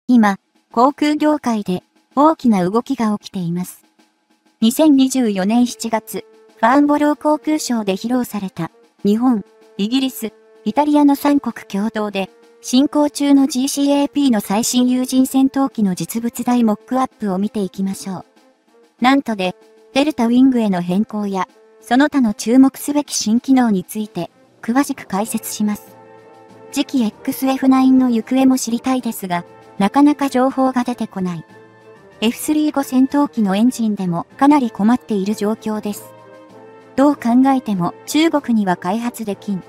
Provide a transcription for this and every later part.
今、航空業界で大きな動きが起きています。2024年7月、ファーンボロー航空ショーで披露された日本、イギリス、イタリアの3国共同で進行中の GCAP の最新有人戦闘機の実物大モックアップを見ていきましょう。なんとで、デルタウィングへの変更や、その他の注目すべき新機能について、詳しく解説します。次期 XF9 の行方も知りたいですが、なかなか情報が出てこない。F35 戦闘機のエンジンでもかなり困っている状況です。どう考えても中国には開発できん。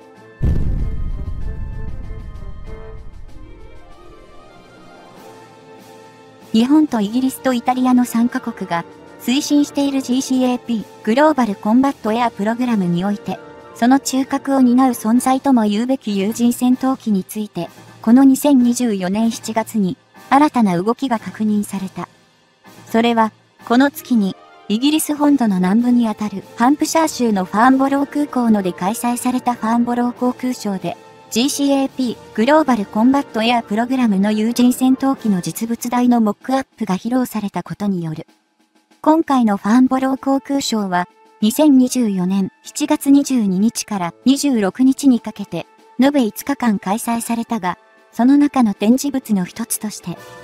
日本とイギリスとイタリアの3カ国が推進している GCAP グローバルコンバットエアプログラムにおいて、その中核を担う存在とも言うべき有人戦闘機について、この2024年7月に新たな動きが確認された。それは、この月にイギリス本土の南部にあたるハンプシャー州のファーンボロー空港ので開催されたファーンボロー航空ショーで、GCAP グローバルコンバットエアプログラムの有人戦闘機の実物大のモックアップが披露されたことによる。今回のファーンボロー航空ショーは、2024年7月22日から26日にかけて、延べ5日間開催されたが、その中の展示物の一つとして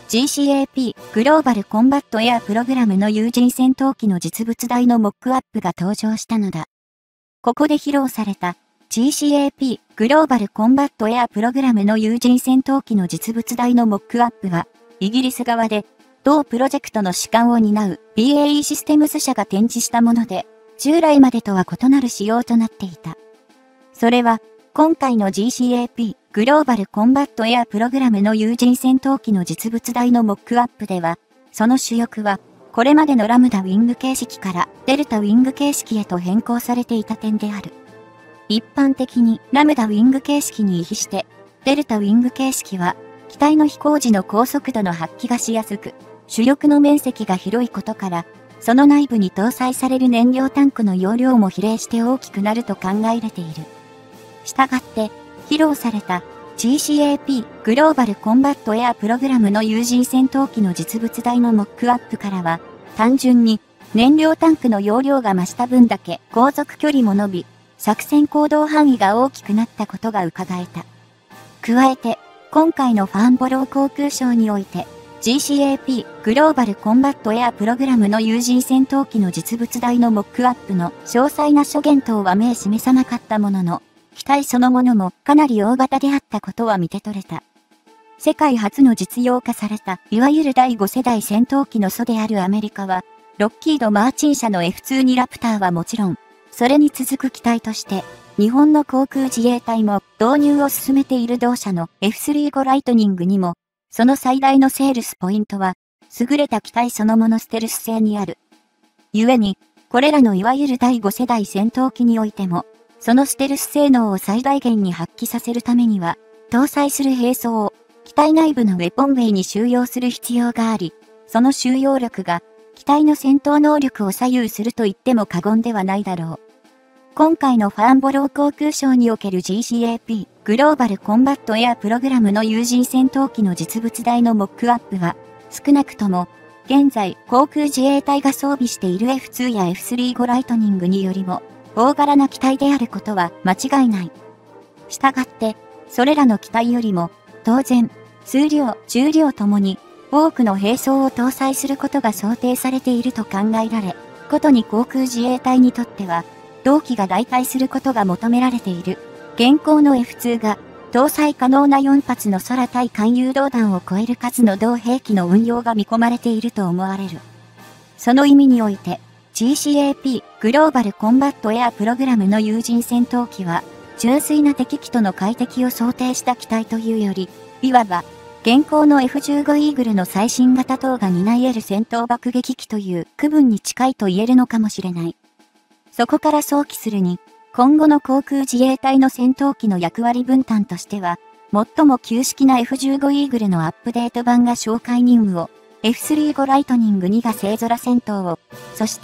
、GCAP グローバルコンバットエアプログラムの有人戦闘機の実物大のモックアップが登場したのだ。ここで披露された GCAP グローバルコンバットエアプログラムの有人戦闘機の実物大のモックアップは、イギリス側で、同プロジェクトの主管を担う BAE システムズ社が展示したもので、従来までとは異なる仕様となっていた。それは、今回の GCAP グローバルコンバットエアプログラムの有人戦闘機の実物大のモックアップでは、その主翼は、これまでのラムダウィング形式からデルタウィング形式へと変更されていた点である。一般的にラムダウィング形式に比して、デルタウィング形式は、機体の飛行時の高速度の発揮がしやすく、主翼の面積が広いことから、その内部に搭載される燃料タンクの容量も比例して大きくなると考えられている。したがって、披露された GCAP グローバルコンバットエアプログラムの有人戦闘機の実物大のモックアップからは、単純に燃料タンクの容量が増した分だけ航続距離も伸び、作戦行動範囲が大きくなったことが伺えた。加えて、今回のファーンボロー航空ショーにおいて、GCAP グローバルコンバットエアプログラムの有人戦闘機の実物大のモックアップの詳細な諸言等は明示さなかったものの、機体そのものもかなり大型であったことは見て取れた。世界初の実用化されたいわゆる第5世代戦闘機の祖であるアメリカは、ロッキード・マーチン社の F-2 ラプターはもちろん、それに続く機体として、日本の航空自衛隊も導入を進めている同社の F-35 ライトニングにも、その最大のセールスポイントは、優れた機体そのものステルス性にある。故に、これらのいわゆる第5世代戦闘機においても、そのステルス性能を最大限に発揮させるためには、搭載する兵装を機体内部のウェポンウェイに収容する必要があり、その収容力が機体の戦闘能力を左右すると言っても過言ではないだろう。今回のファーンボロー航空ショーにおける GCAP グローバルコンバットエアプログラムの有人戦闘機の実物大のモックアップは、少なくとも、現在航空自衛隊が装備している F-2 や F-35 ライトニングによりも、大柄な機体であることは間違いない。したがって、それらの機体よりも、当然、数量、重量ともに、多くの兵装を搭載することが想定されていると考えられ、ことに航空自衛隊にとっては、同機が代替することが求められている。現行の F-2 が、搭載可能な4発の空対艦誘導弾を超える数の同兵器の運用が見込まれていると思われる。その意味において、GCAP グローバルコンバットエアプログラムの有人戦闘機は、純粋な敵機との快適を想定した機体というより、いわば、現行の F-15 イーグルの最新型等が担い得る戦闘爆撃機という区分に近いと言えるのかもしれない。そこから想起するに、今後の航空自衛隊の戦闘機の役割分担としては、最も旧式な F-15 イーグルのアップデート版が哨戒任務を、F-35 ライトニング2が星空戦闘を、そして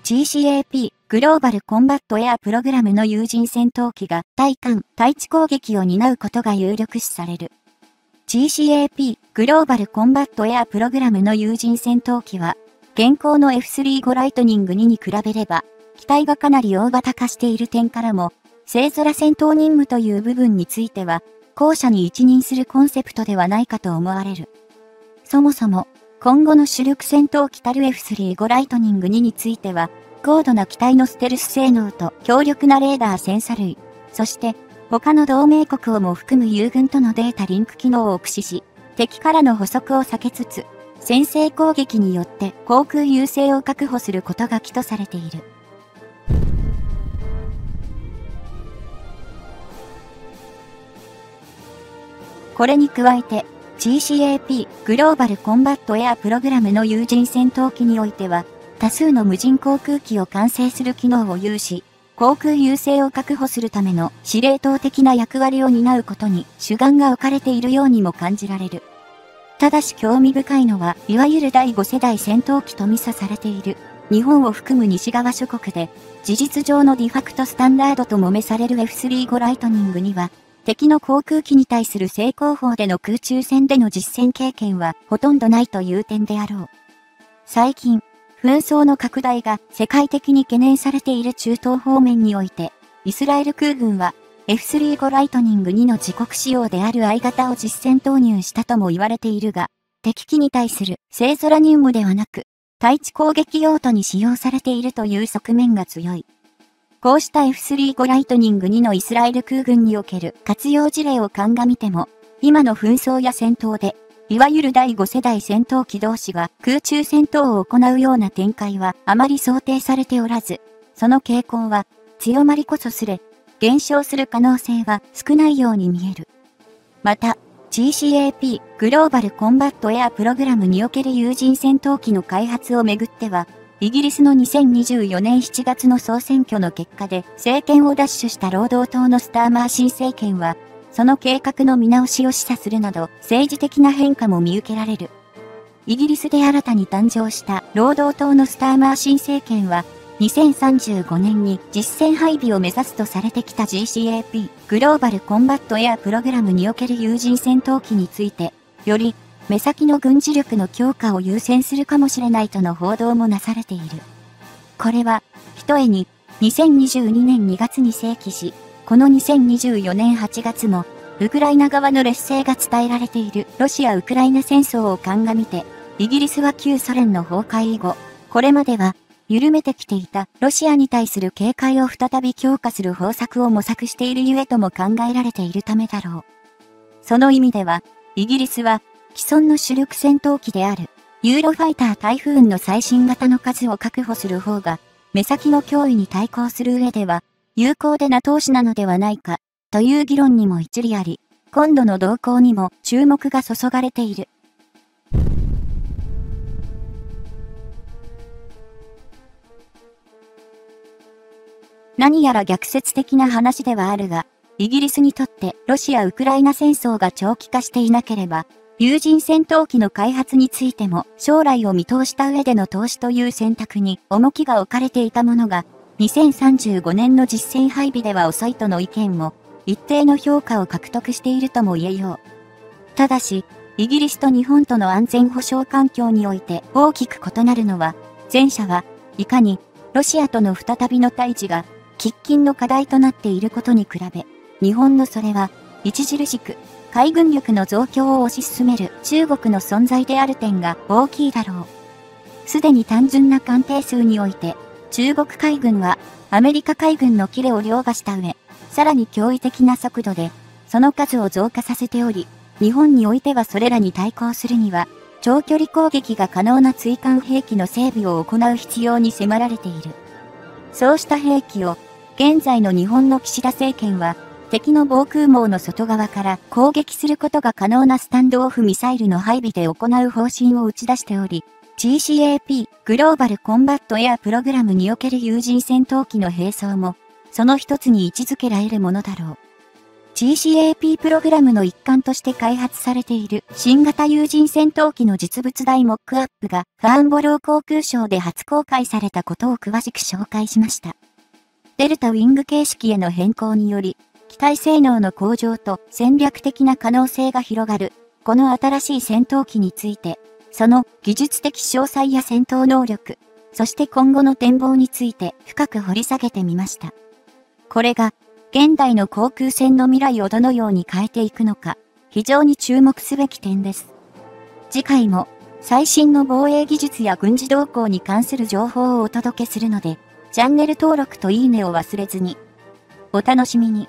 GCAP グローバルコンバットエアプログラムの有人戦闘機が対艦、対地攻撃を担うことが有力視される。GCAP グローバルコンバットエアプログラムの有人戦闘機は、現行の F35 ライトニング2に比べれば、機体がかなり大型化している点からも、星空戦闘任務という部分については、後者に一任するコンセプトではないかと思われる。そもそも、今後の主力戦闘機たる F35 ライトニング2については、高度な機体のステルス性能と強力なレーダーセンサ類、そして他の同盟国をも含む友軍とのデータリンク機能を駆使し、敵からの捕捉を避けつつ、先制攻撃によって航空優勢を確保することが基とされている。これに加えて、GCAP グローバルコンバットエアプログラムの有人戦闘機においては、多数の無人航空機を管制する機能を有し、航空優勢を確保するための司令塔的な役割を担うことに主眼が置かれているようにも感じられる。ただし興味深いのは、いわゆる第5世代戦闘機と見差されている、日本を含む西側諸国で、事実上のディファクトスタンダードともめされる F35 ライトニングには、敵の航空機に対する正攻法での空中戦での実戦経験はほとんどないという点であろう。最近、紛争の拡大が世界的に懸念されている中東方面において、イスラエル空軍は F35 ライトニング2の自国仕様である I 型を実戦投入したとも言われているが、敵機に対する星空任務ではなく、対地攻撃用途に使用されているという側面が強い。こうした F35 ライトニング2のイスラエル空軍における活用事例を鑑みても、今の紛争や戦闘で、いわゆる第5世代戦闘機同士が空中戦闘を行うような展開はあまり想定されておらず、その傾向は強まりこそすれ、減少する可能性は少ないように見える。また、GCAP グローバルコンバットエアプログラムにおける有人戦闘機の開発をめぐっては、イギリスの2024年7月の総選挙の結果で政権を奪取した労働党のスターマー新政権は、その計画の見直しを示唆するなど政治的な変化も見受けられる。イギリスで新たに誕生した労働党のスターマー新政権は、2035年に実戦配備を目指すとされてきた GCAP グローバルコンバットエアプログラムにおける有人戦闘機について、より目先の軍事力の強化を優先するかもしれないとの報道もなされている。これは、ひとえに、2022年2月に正規し、この2024年8月も、ウクライナ側の劣勢が伝えられているロシア・ウクライナ戦争を鑑みて、イギリスは旧ソ連の崩壊以後、これまでは、緩めてきていたロシアに対する警戒を再び強化する方策を模索しているゆえとも考えられているためだろう。その意味では、イギリスは、既存の主力戦闘機である、ユーロファイタータイフーンの最新型の数を確保する方が、目先の脅威に対抗する上では、有効でな投資なのではないか、という議論にも一理あり、今度の動向にも注目が注がれている。何やら逆説的な話ではあるが、イギリスにとってロシア・ウクライナ戦争が長期化していなければ、有人戦闘機の開発についても将来を見通した上での投資という選択に重きが置かれていたものが、2035年の実戦配備では遅いとの意見も一定の評価を獲得しているとも言えよう。ただし、イギリスと日本との安全保障環境において大きく異なるのは、前者はいかにロシアとの再びの対峙が喫緊の課題となっていることに比べ、日本のそれは著しく海軍力の増強を推し進める中国の存在である点が大きいだろう。すでに単純な艦艇数において、中国海軍はアメリカ海軍のキレを凌駕した上、さらに驚異的な速度で、その数を増加させており、日本においてはそれらに対抗するには、長距離攻撃が可能な追艦兵器の整備を行う必要に迫られている。そうした兵器を、現在の日本の岸田政権は、敵の防空網の外側から攻撃することが可能なスタンドオフミサイルの配備で行う方針を打ち出しており、GCAP グローバルコンバットエアプログラムにおける有人戦闘機の並走も、その一つに位置づけられるものだろう。GCAP プログラムの一環として開発されている新型有人戦闘機の実物大モックアップがファーンボロー航空ショーで初公開されたことを詳しく紹介しました。デルタウィング形式への変更により、機体性能の向上と戦略的な可能性が広がるこの新しい戦闘機について、その技術的詳細や戦闘能力、そして今後の展望について深く掘り下げてみました。これが、現代の航空戦の未来をどのように変えていくのか、非常に注目すべき点です。次回も、最新の防衛技術や軍事動向に関する情報をお届けするので、チャンネル登録といいねを忘れずに。お楽しみに。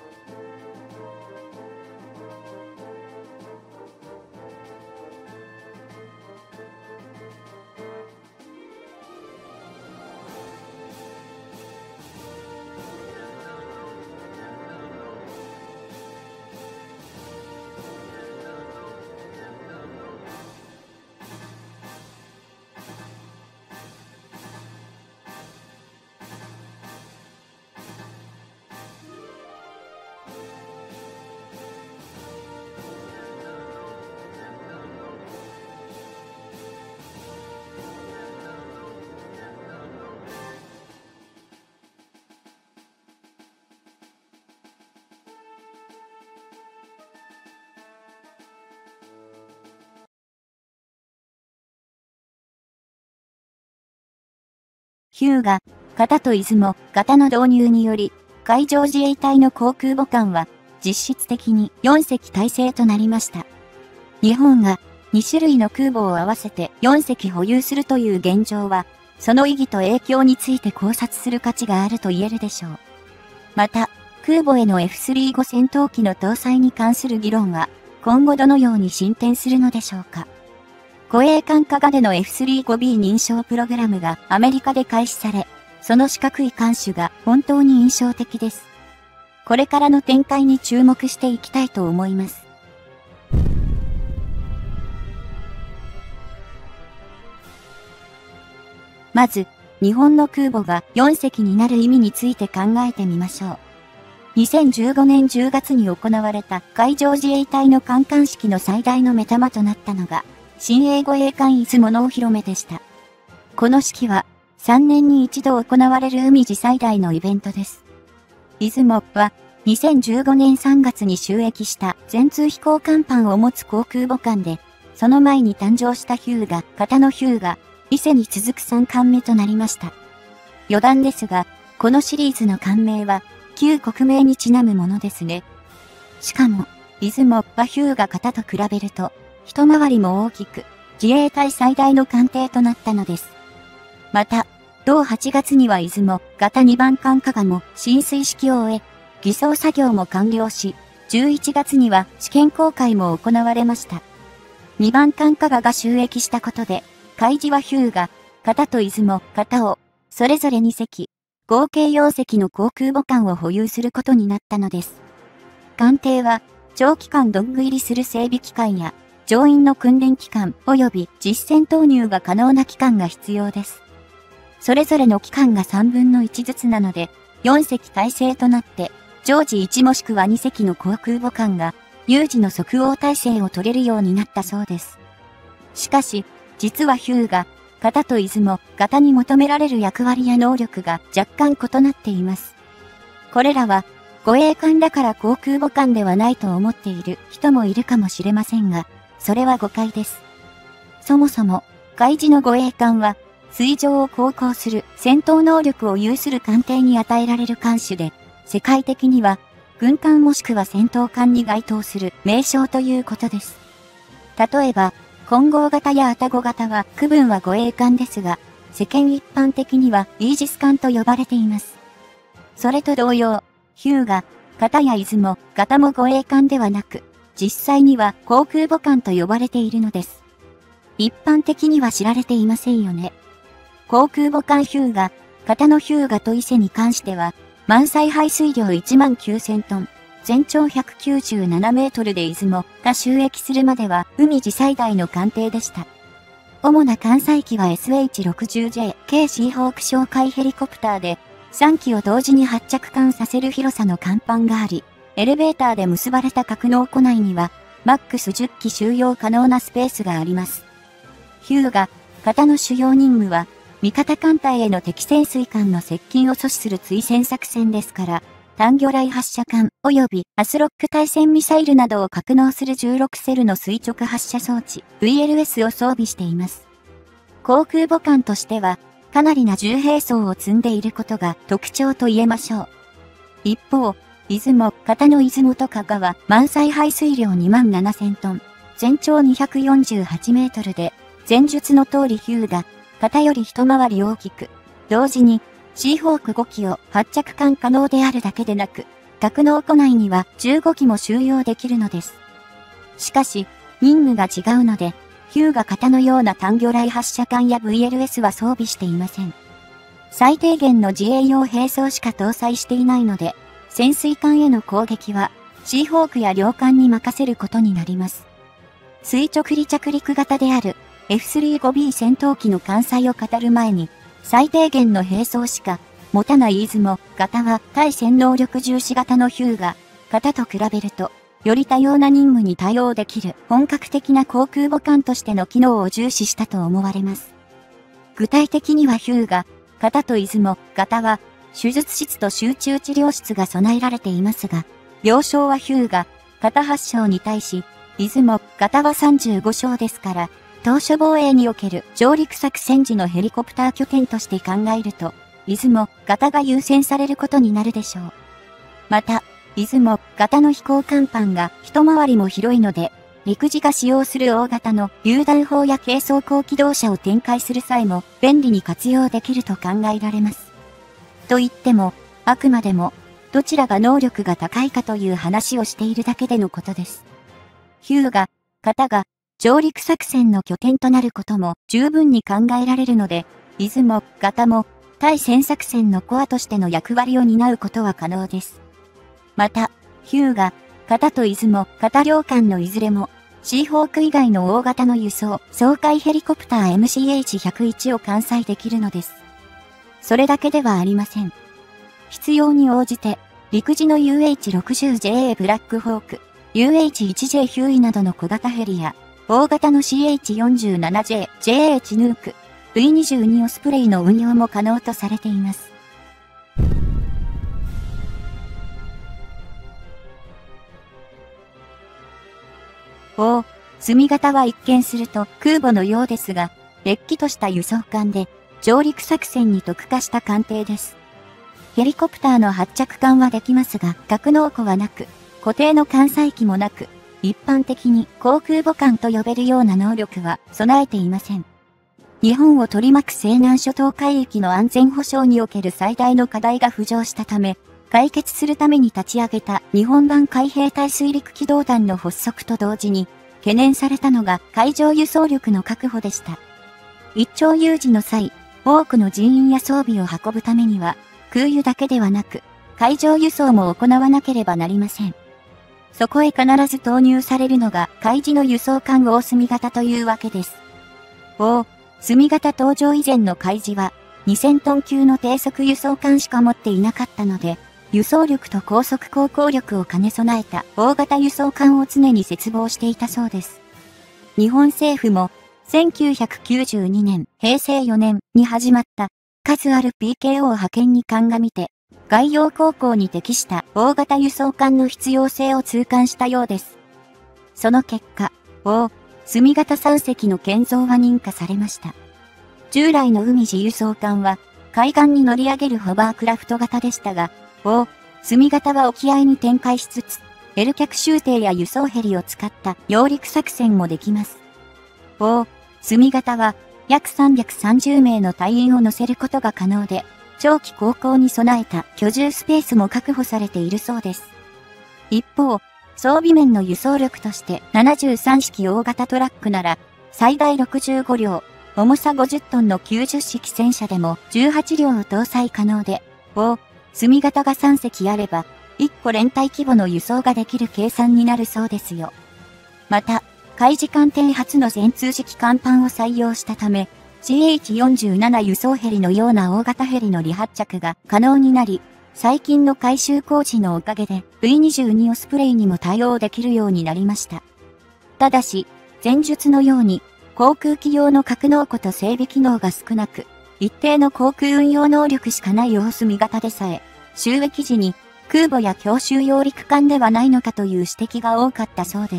ヒューガ、型と出雲、型の導入により、海上自衛隊の航空母艦は、実質的に4隻体制となりました。日本が2種類の空母を合わせて4隻保有するという現状は、その意義と影響について考察する価値があると言えるでしょう。また、空母への F-35 戦闘機の搭載に関する議論は、今後どのように進展するのでしょうか。護衛艦加賀での F-35B 認証プログラムがアメリカで開始され、その四角い艦首が本当に印象的です。これからの展開に注目していきたいと思います。まず、日本の空母が4隻になる意味について考えてみましょう。2015年10月に行われた海上自衛隊の観艦式の最大の目玉となったのが、新鋭護衛艦出雲のお披露目でした。この式は、3年に一度行われる海自最大のイベントです。出雲は、2015年3月に就役した全通飛行甲板を持つ航空母艦で、その前に誕生したヒューガ、型のヒューガ、伊勢に続く3艦目となりました。余談ですが、このシリーズの艦名は、旧国名にちなむものですね。しかも、出雲はヒューガ型と比べると、一回りも大きく、自衛隊最大の艦艇となったのです。また、同8月には出雲型2番艦加賀も進水式を終え、偽装作業も完了し、11月には試験公開も行われました。2番艦加賀が就役したことで、海自はヒューガ型と出雲型を、それぞれ2隻、合計4隻の航空母艦を保有することになったのです。艦艇は、長期間ドッグ入りする整備期間や、乗員の訓練期間及び実戦投入が可能な期間が必要です。それぞれの期間が3分の1ずつなので、4隻体制となって、常時1もしくは2隻の航空母艦が、有事の即応体制を取れるようになったそうです。しかし、実はヒューガ型と出雲型に求められる役割や能力が若干異なっています。これらは、護衛艦だから航空母艦ではないと思っている人もいるかもしれませんが、それは誤解です。そもそも、海自の護衛艦は、水上を航行する戦闘能力を有する艦艇に与えられる艦種で、世界的には、軍艦もしくは戦闘艦に該当する名称ということです。例えば、混合型や愛宕型は区分は護衛艦ですが、世間一般的にはイージス艦と呼ばれています。それと同様、ヒューガ型や出雲型も護衛艦ではなく、実際には航空母艦と呼ばれているのです。一般的には知られていませんよね。航空母艦ヒューガ型のヒューガと伊勢に関しては、満載排水量19000トン、全長197メートルで出雲が就役するまでは海自最大の艦艇でした。主な艦載機は SH-60J 軽シーホーク哨戒ヘリコプターで、3機を同時に発着艦させる広さの甲板があり、エレベーターで結ばれた格納庫内には、マックス10機収容可能なスペースがあります。ヒューガ型の主要任務は、味方艦隊への敵潜水艦の接近を阻止する追戦作戦ですから、 単魚雷発射管及びアスロック対戦ミサイルなどを格納する16セルの垂直発射装置 VLS を装備しています。航空母艦としては、かなりな重兵装を積んでいることが特徴と言えましょう。一方、出雲、片野出雲と加賀は満載排水量27000トン、全長248メートルで、前述の通りヒューが、片より一回り大きく、同時に、シーホーク5機を発着艦可能であるだけでなく、格納庫内には15機も収容できるのです。しかし、任務が違うので、ヒューが型のような単魚雷発射管や VLS は装備していません。最低限の自衛用兵装しか搭載していないので、潜水艦への攻撃は、シーホークや両艦に任せることになります。垂直離着陸型である F35B 戦闘機の艦載を語る前に、最低限の兵装しか持たない出雲型は対戦能力重視型のヒューが型と比べると、より多様な任務に対応できる本格的な航空母艦としての機能を重視したと思われます。具体的にはヒューが型と出雲型は手術室と集中治療室が備えられていますが、病床はヒューが型8床に対し、出雲型は35床ですから、当初防衛における上陸作戦時のヘリコプター拠点として考えると、出雲型が優先されることになるでしょう。また、出雲型の飛行甲板が一回りも広いので、陸自が使用する大型の榴弾砲や軽装甲機動車を展開する際も便利に活用できると考えられます。と言っても、あくまでも、どちらが能力が高いかという話をしているだけでのことです。ヒューが、型が、上陸作戦の拠点となることも十分に考えられるので、出雲型も、対戦作戦のコアとしての役割を担うことは可能です。また、ヒューが、型と出雲型両艦のいずれも、シーホーク以外の大型の輸送、掃海ヘリコプター MCH-101 を艦載できるのです。それだけではありません。必要に応じて、陸自の UH-60JA ブラックホーク、UH-1J ヒューイなどの小型ヘリや、大型の CH-47J、JA チヌーク、V22 オスプレイの運用も可能とされています。積型は一見すると空母のようですが、れっきとした輸送艦で、上陸作戦に特化した艦艇です。ヘリコプターの発着艦はできますが、格納庫はなく、固定の艦載機もなく、一般的に航空母艦と呼べるような能力は備えていません。日本を取り巻く西南諸島海域の安全保障における最大の課題が浮上したため、解決するために立ち上げた日本版海兵隊水陸機動団の発足と同時に、懸念されたのが海上輸送力の確保でした。一朝有事の際、多くの人員や装備を運ぶためには、空輸だけではなく、海上輸送も行わなければなりません。そこへ必ず投入されるのが海自の輸送艦大隅型というわけです。隅型登場以前の海自は、2000トン級の低速輸送艦しか持っていなかったので、輸送力と高速航行力を兼ね備えた大型輸送艦を常に切望していたそうです。日本政府も、1992年、平成4年に始まった数ある PKO 派遣に鑑みて、外洋航行に適した大型輸送艦の必要性を痛感したようです。その結果、隅型3隻の建造は認可されました。従来の海自輸送艦は、海岸に乗り上げるホバークラフト型でしたが、隅型は沖合に展開しつつ、L 脚舟艇や輸送ヘリを使った揚陸作戦もできます。隅型は、約330名の隊員を乗せることが可能で、長期航行に備えた居住スペースも確保されているそうです。一方、装備面の輸送力として73式大型トラックなら、最大65両、重さ50トンの90式戦車でも18両を搭載可能で、隅型が3隻あれば、1個連隊規模の輸送ができる計算になるそうですよ。また、海自艦艇初の全通式甲板を採用したため、CH-47 輸送ヘリのような大型ヘリの離発着が可能になり、最近の改修工事のおかげで V22 オスプレイにも対応できるようになりました。ただし、前述のように、航空機用の格納庫と整備機能が少なく、一定の航空運用能力しかない大隅型でさえ、収益時に空母や強襲揚陸艦ではないのかという指摘が多かったそうです。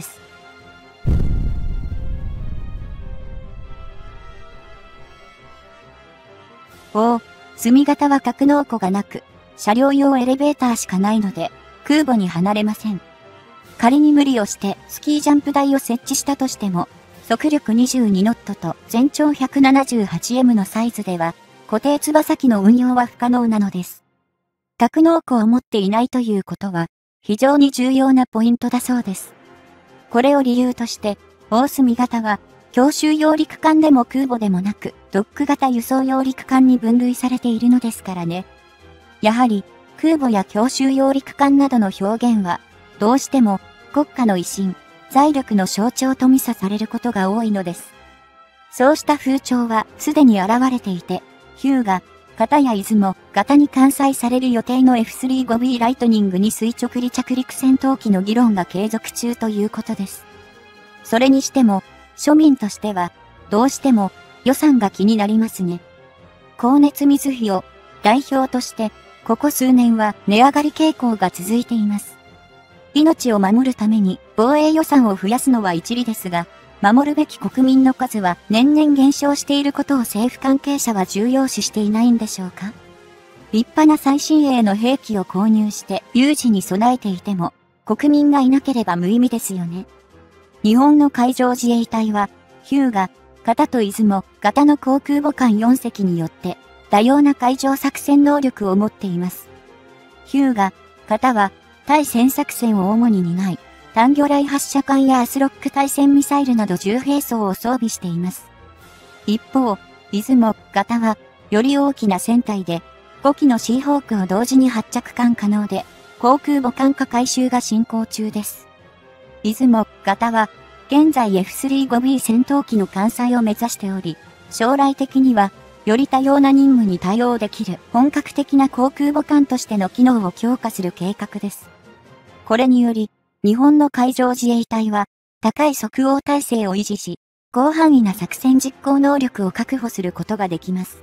隅型は格納庫がなく、車両用エレベーターしかないので、空母に離れません。仮に無理をしてスキージャンプ台を設置したとしても、速力22ノットと全長 178m のサイズでは、固定翼機の運用は不可能なのです。格納庫を持っていないということは、非常に重要なポイントだそうです。これを理由として、大隅型は、強襲揚陸艦でも空母でもなく、ドック型輸送揚陸艦に分類されているのですからね。やはり、空母や強襲揚陸艦などの表現は、どうしても国家の威信、財力の象徴と見さされることが多いのです。そうした風潮はすでに現れていて、ヒューガ、型や出雲、型に艦載される予定の F35B ライトニングに垂直離着陸戦闘機の議論が継続中ということです。それにしても、庶民としては、どうしても予算が気になりますね。光熱水費を代表として、ここ数年は値上がり傾向が続いています。命を守るために防衛予算を増やすのは一理ですが、守るべき国民の数は年々減少していることを政府関係者は重要視していないんでしょうか。立派な最新鋭の兵器を購入して有事に備えていても、国民がいなければ無意味ですよね。日本の海上自衛隊は、ヒューガ、型と出雲、型の航空母艦4隻によって、多様な海上作戦能力を持っています。ヒューガ、型は、対潜作戦を主に担い、単魚雷発射管やアスロック対戦ミサイルなど10兵装を装備しています。一方、出雲、型は、より大きな船体で、5機のシーホークを同時に発着艦可能で、航空母艦化改修が進行中です。出雲、型は、現在 F35B 戦闘機の艦載を目指しており、将来的には、より多様な任務に対応できる本格的な航空母艦としての機能を強化する計画です。これにより、日本の海上自衛隊は、高い即応体制を維持し、広範囲な作戦実行能力を確保することができます。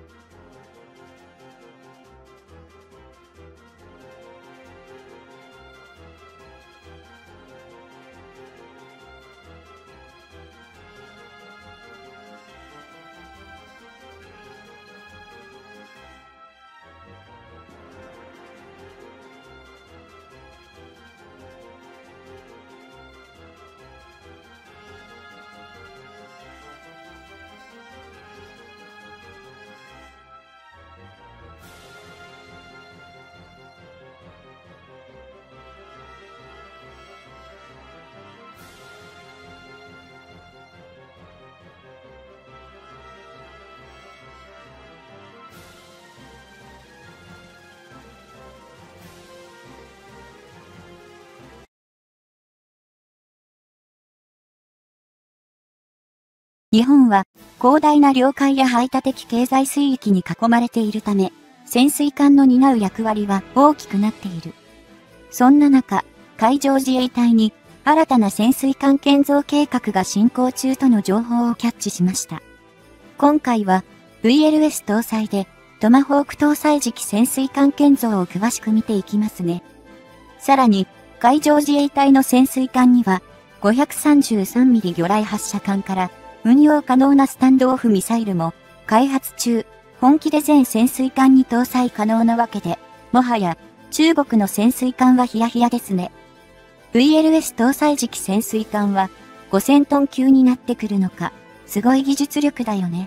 日本は広大な領海や排他的経済水域に囲まれているため、潜水艦の担う役割は大きくなっている。そんな中、海上自衛隊に新たな潜水艦建造計画が進行中との情報をキャッチしました。今回は VLS 搭載でトマホーク搭載時期潜水艦建造を詳しく見ていきますね。さらに、海上自衛隊の潜水艦には 533mm 魚雷発射管から運用可能なスタンドオフミサイルも開発中、本気で全潜水艦に搭載可能なわけで、もはや中国の潜水艦はヒヤヒヤですね。VLS 搭載時期潜水艦は5000トン級になってくるのか、すごい技術力だよね。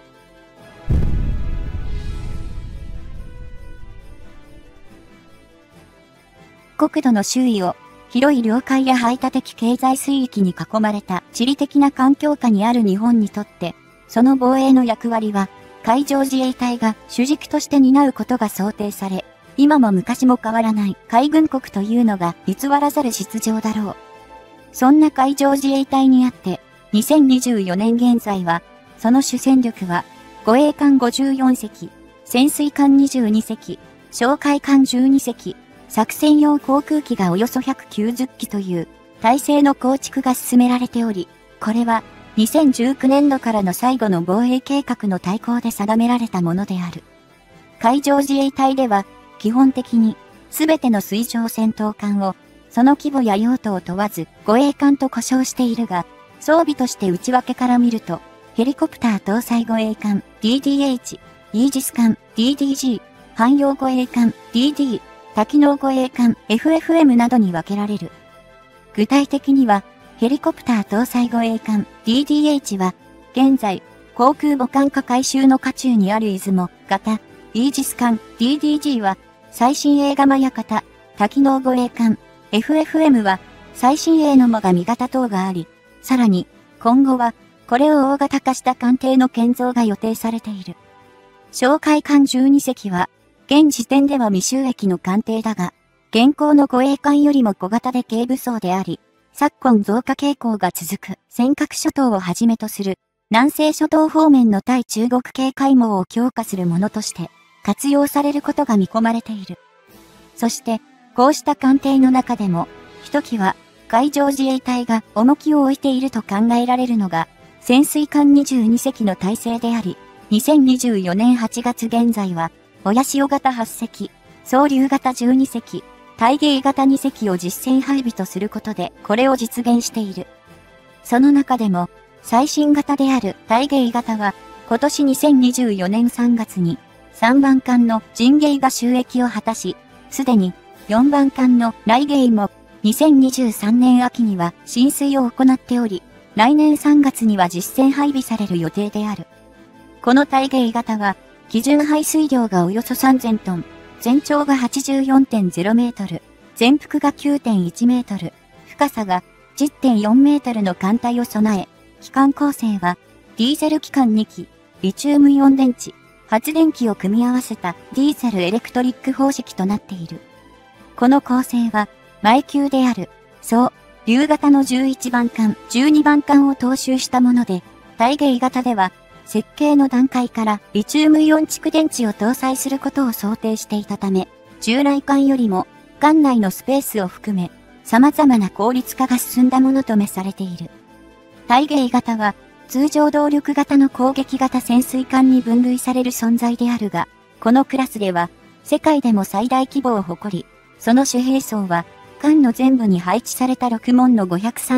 国土の周囲を広い領海や排他的経済水域に囲まれた地理的な環境下にある日本にとって、その防衛の役割は海上自衛隊が主軸として担うことが想定され、今も昔も変わらない海軍国というのが偽らざる実情だろう。そんな海上自衛隊にあって、2024年現在は、その主戦力は、護衛艦54隻、潜水艦22隻、哨戒艦12隻、作戦用航空機がおよそ190機という体制の構築が進められており、これは2019年度からの最後の防衛計画の大綱で定められたものである。海上自衛隊では基本的にすべての水上戦闘艦を、その規模や用途を問わず護衛艦と呼称しているが、装備として内訳から見ると、ヘリコプター搭載護衛艦 DDH、イージス艦 DDG、汎用護衛艦 DD、多機能護衛艦 FFM などに分けられる。具体的には、ヘリコプター搭載護衛艦 DDH は、現在、航空母艦化改修の渦中にある出雲型、イージス艦 DDG は、最新鋭ガマヤ型、多機能護衛艦 FFM は、最新鋭の最上型等があり、さらに、今後は、これを大型化した艦艇の建造が予定されている。哨戒艦12隻は、現時点では未就役の艦艇だが、現行の護衛艦よりも小型で軽武装であり、昨今増加傾向が続く尖閣諸島をはじめとする南西諸島方面の対中国警戒網を強化するものとして活用されることが見込まれている。そして、こうした艦艇の中でも、ひときわ海上自衛隊が重きを置いていると考えられるのが、潜水艦22隻の体制であり、2024年8月現在は、親潮型8隻、双竜型12隻、大鯨型2隻を実戦配備とすることでこれを実現している。その中でも、最新型である大鯨型は、今年2024年3月に3番艦の陣鯨が就役を果たし、すでに4番艦の雷鯨も2023年秋には進水を行っており、来年3月には実戦配備される予定である。この大鯨型は、基準排水量がおよそ3000トン、全長が 84.0 メートル、全幅が 9.1 メートル、深さが 10.4 メートルの艦隊を備え、機関構成は、ディーゼル機関2機、リチウムイオン電池、発電機を組み合わせたディーゼルエレクトリック方式となっている。この構成は、前級である、竜型の11番艦、12番艦を踏襲したもので、大鯨型では、設計の段階からリチウムイオン蓄電池を搭載することを想定していたため、従来艦よりも艦内のスペースを含め様々な効率化が進んだものとめされている。大鯨型は通常動力型の攻撃型潜水艦に分類される存在であるが、このクラスでは世界でも最大規模を誇り、その主兵装は艦の前部に配置された6門の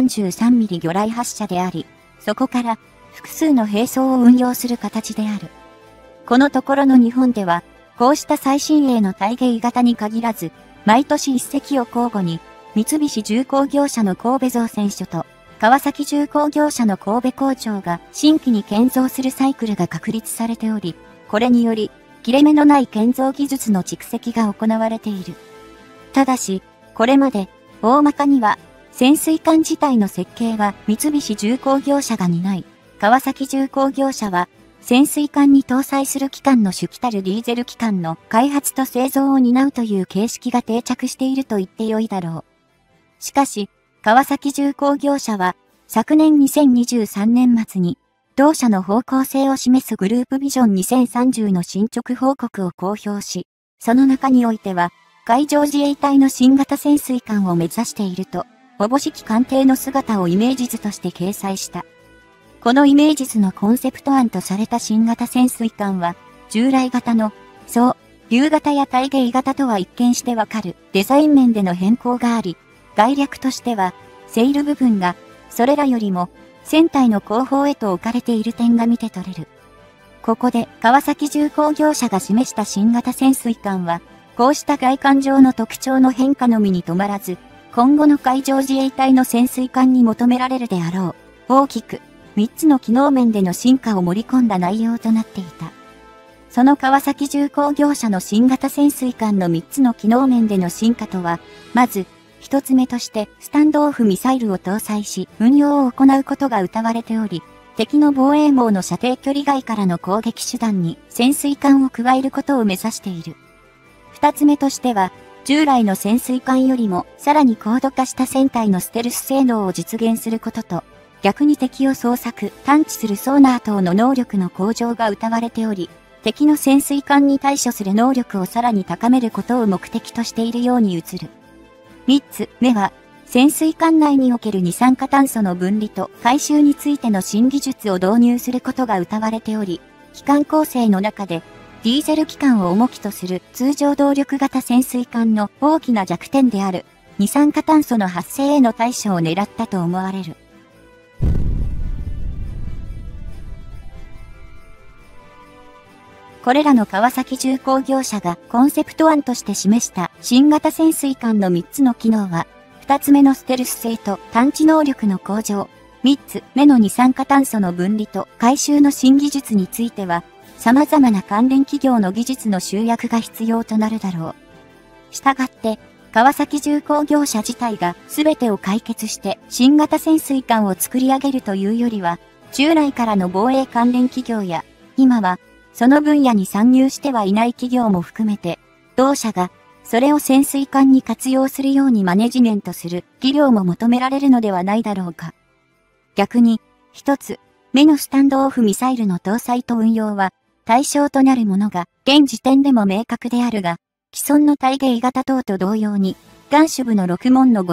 533mm 魚雷発射であり、そこから複数の兵装を運用する形である。このところの日本では、こうした最新鋭の大鯨型に限らず、毎年1隻を交互に、三菱重工業者の神戸造船所と、川崎重工業者の神戸工場が新規に建造するサイクルが確立されており、これにより、切れ目のない建造技術の蓄積が行われている。ただし、これまで、大まかには、潜水艦自体の設計は三菱重工業者が担い、川崎重工業者は、潜水艦に搭載する機関の主機たるディーゼル機関の開発と製造を担うという形式が定着していると言ってよいだろう。しかし、川崎重工業者は、昨年2023年末に、同社の方向性を示すグループビジョン2030の進捗報告を公表し、その中においては、海上自衛隊の新型潜水艦を目指していると、ほぼ式艦艇の姿をイメージ図として掲載した。このイメージ図のコンセプト案とされた新型潜水艦は、従来型の、竜型や大鯨型とは一見してわかるデザイン面での変更があり、概略としては、セイル部分が、それらよりも、船体の後方へと置かれている点が見て取れる。ここで、川崎重工業者が示した新型潜水艦は、こうした外観上の特徴の変化のみに止まらず、今後の海上自衛隊の潜水艦に求められるであろう、大きく、3つの機能面での進化を盛り込んだ内容となっていた。その川崎重工業者の新型潜水艦の3つの機能面での進化とは、まず、1つ目としてスタンドオフミサイルを搭載し運用を行うことが謳われており、敵の防衛網の射程距離外からの攻撃手段に潜水艦を加えることを目指している。2つ目としては、従来の潜水艦よりもさらに高度化した船体のステルス性能を実現することと、逆に敵を捜索、探知するソーナー等の能力の向上が謳われており、敵の潜水艦に対処する能力をさらに高めることを目的としているように映る。3つ目は、潜水艦内における二酸化炭素の分離と回収についての新技術を導入することが謳われており、機関構成の中でディーゼル機関を重きとする通常動力型潜水艦の大きな弱点である二酸化炭素の発生への対処を狙ったと思われる。これらの川崎重工業者がコンセプト案として示した新型潜水艦の3つの機能は、2つ目のステルス性と探知能力の向上、3つ目の二酸化炭素の分離と回収の新技術については、様々な関連企業の技術の集約が必要となるだろう。したがって、川崎重工業者自体が全てを解決して新型潜水艦を作り上げるというよりは、従来からの防衛関連企業や、今はその分野に参入してはいない企業も含めて、同社がそれを潜水艦に活用するようにマネジメントする技量も求められるのではないだろうか。逆に、一つ目のスタンドオフミサイルの搭載と運用は対象となるものが現時点でも明確であるが、既存の対迎型等と同様に、岸主部の6門の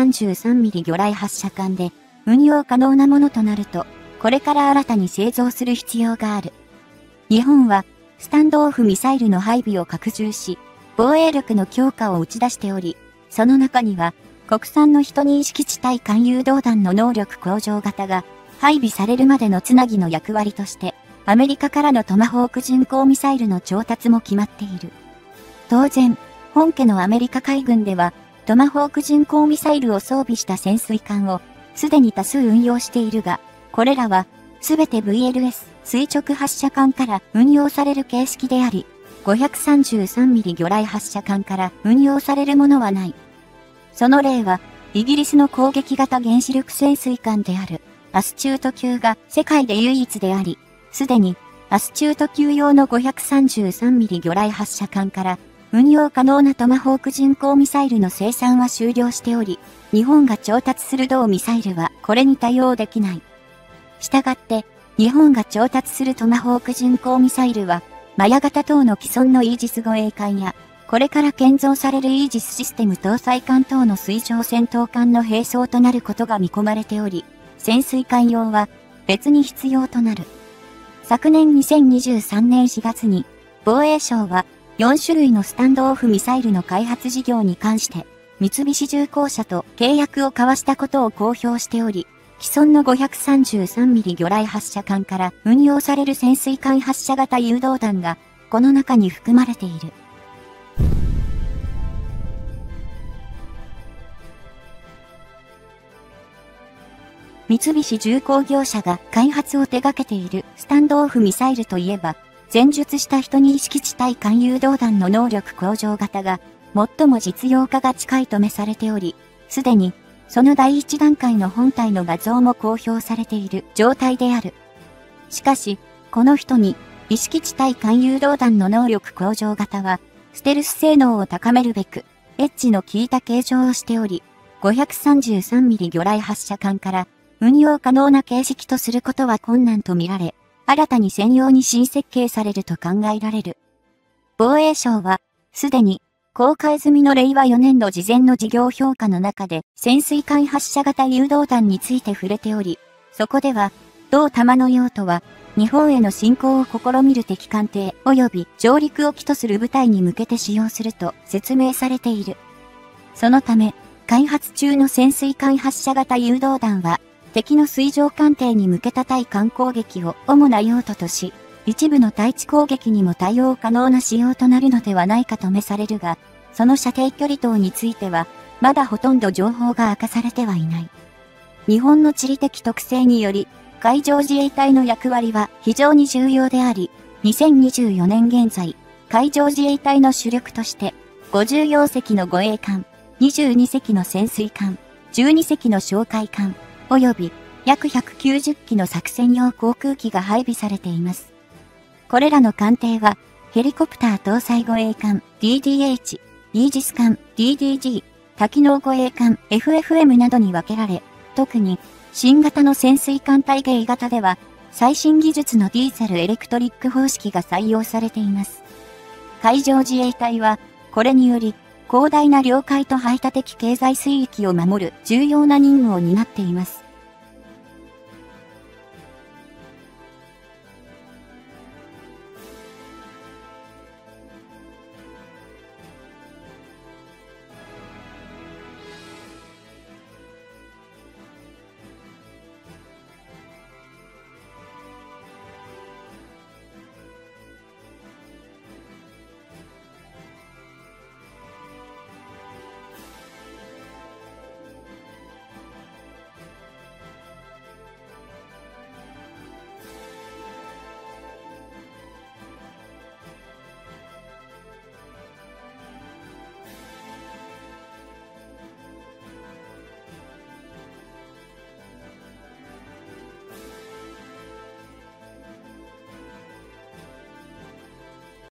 533mm 魚雷発射管で運用可能なものとなると、これから新たに製造する必要がある。日本は、スタンドオフミサイルの配備を拡充し、防衛力の強化を打ち出しており、その中には、国産の12式地対艦誘導弾の能力向上型が配備されるまでのつなぎの役割として、アメリカからのトマホーク巡航ミサイルの調達も決まっている。当然、本家のアメリカ海軍では、トマホーク巡航ミサイルを装備した潜水艦を、すでに多数運用しているが、これらは、すべて VLS 垂直発射管から運用される形式であり、533mm 魚雷発射管から運用されるものはない。その例は、イギリスの攻撃型原子力潜水艦である、アスチュート級が世界で唯一であり、すでに、アスチュート級用の 533mm 魚雷発射管から運用可能なトマホーク巡航ミサイルの生産は終了しており、日本が調達する同ミサイルはこれに対応できない。したがって、日本が調達するトマホーク巡航ミサイルは、マヤ型等の既存のイージス護衛艦や、これから建造されるイージスシステム搭載艦等の水上戦闘艦の並走となることが見込まれており、潜水艦用は別に必要となる。昨年2023年4月に、防衛省は4種類のスタンドオフミサイルの開発事業に関して、三菱重工社と契約を交わしたことを公表しており、既存の 533mm 魚雷発射管から運用される潜水艦発射型誘導弾が、この中に含まれている。三菱重工業者が開発を手掛けているスタンドオフミサイルといえば、前述した12式地対艦誘導弾の能力向上型が、最も実用化が近いとめされており、すでに、その第一段階の本体の画像も公表されている状態である。しかし、この人に、意識地対艦誘導弾の能力向上型は、ステルス性能を高めるべく、エッジの効いた形状をしており、533mm 魚雷発射管から運用可能な形式とすることは困難とみられ、新たに専用に新設計されると考えられる。防衛省は、すでに、公開済みの令和4年度事前の事業評価の中で潜水艦発射型誘導弾について触れており、そこでは、同弾の用途は、日本への侵攻を試みる敵艦艇及び上陸を機とする部隊に向けて使用すると説明されている。そのため、開発中の潜水艦発射型誘導弾は、敵の水上艦艇に向けた対艦攻撃を主な用途とし、一部の対地攻撃にも対応可能な仕様となるのではないかとめされるが、その射程距離等については、まだほとんど情報が明かされてはいない。日本の地理的特性により、海上自衛隊の役割は非常に重要であり、2024年現在、海上自衛隊の主力として、54隻の護衛艦、22隻の潜水艦、12隻の哨戒艦、及び約190機の作戦用航空機が配備されています。これらの艦艇は、ヘリコプター搭載護衛艦 DDH、イージス艦 DDG、多機能護衛艦 FFM などに分けられ、特に新型の潜水艦対迎型では、最新技術のディーゼルエレクトリック方式が採用されています。海上自衛隊は、これにより、広大な領海と排他的経済水域を守る重要な任務を担っています。